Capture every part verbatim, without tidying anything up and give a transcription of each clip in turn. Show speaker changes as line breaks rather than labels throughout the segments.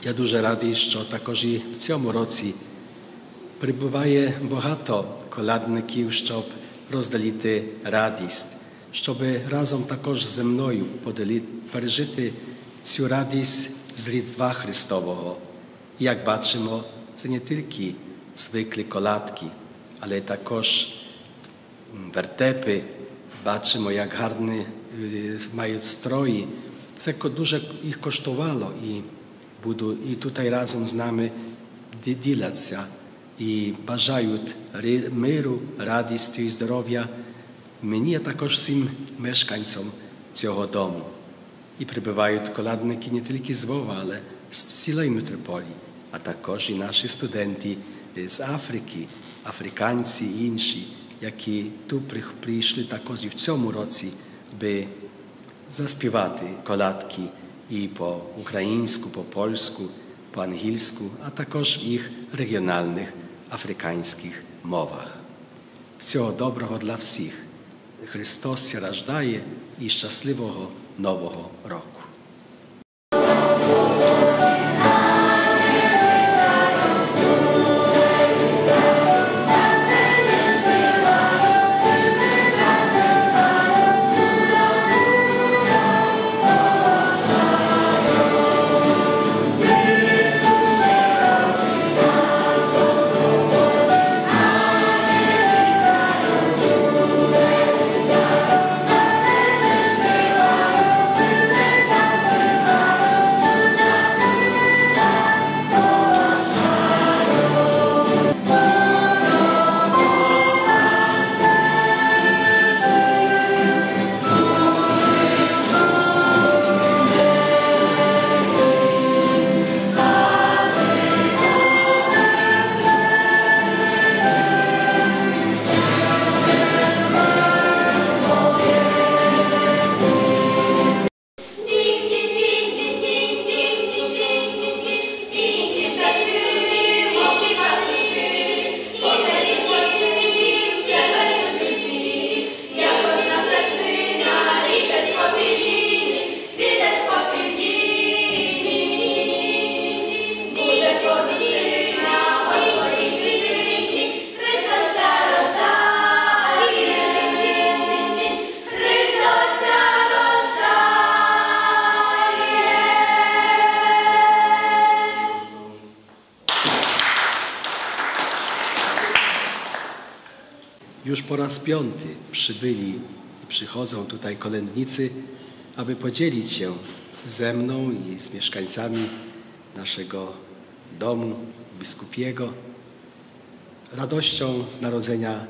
Я дуже радий, що також і в цьому році прибуває багато колядників, щоб розділити радість, щоб разом також зі мною пережити цю радість з Різдва Христового. І як бачимо, це не тільки звиклі колядки, але також вертепи. Бачимо, як гарні мають строї. Це дуже їх коштувало і буду і тут разом з нами діляться і бажають миру, радості і здоров'я мені, а також всім мешканцям цього дому. І прибувають колядники не тільки з Львова, але з цілої митрополії, а також і наші студенти з Африки, африканці і інші, які тут прийшли також і в цьому році, би заспівати колядки і по-українську, по-польську, по-англійську, а також в їх регіональних африканських мовах. Всього доброго для всіх. Христос се рождає і щасливого Нового року. Już po raz piąty przybyli i przychodzą tutaj kolędnicy, aby podzielić się ze mną i z mieszkańcami naszego domu biskupiego radością z narodzenia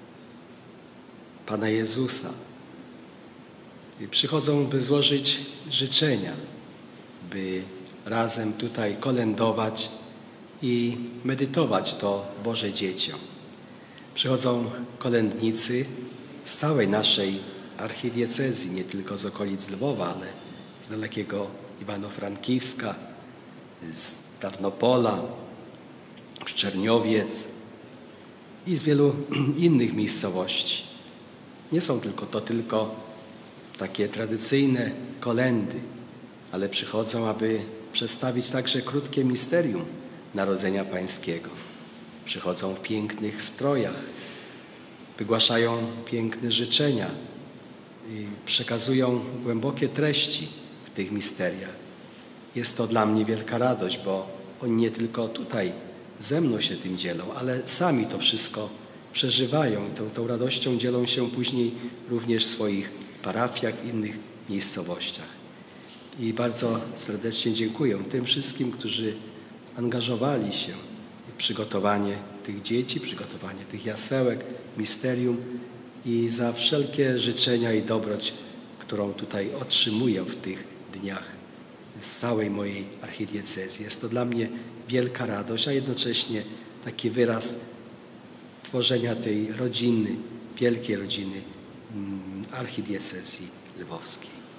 Pana Jezusa. I przychodzą, by złożyć życzenia, by razem tutaj kolędować i medytować to Boże dzieciom. Przychodzą kolędnicy z całej naszej archidiecezji, nie tylko z okolic Lwowa, ale z dalekiego Iwano-Frankiwska, z Tarnopola, z Czerniowiec i z wielu innych miejscowości. Nie są tylko to tylko takie tradycyjne kolędy, ale przychodzą, aby przedstawić także krótkie misterium Narodzenia Pańskiego. Przychodzą w pięknych strojach, wygłaszają piękne życzenia i przekazują głębokie treści w tych misteriach. Jest to dla mnie wielka radość, bo oni nie tylko tutaj ze mną się tym dzielą, ale sami to wszystko przeżywają i tą, tą radością dzielą się później również w swoich parafiach, w innych miejscowościach. I bardzo serdecznie dziękuję tym wszystkim, którzy angażowali się w przygotowanie tych dzieci, przygotowanie tych jasełek, misterium i za wszelkie życzenia i dobroć, którą tutaj otrzymuję w tych dniach z całej mojej archidiecezji. Jest to dla mnie wielka radość, a jednocześnie taki wyraz tworzenia tej rodziny, wielkiej rodziny archidiecezji lwowskiej.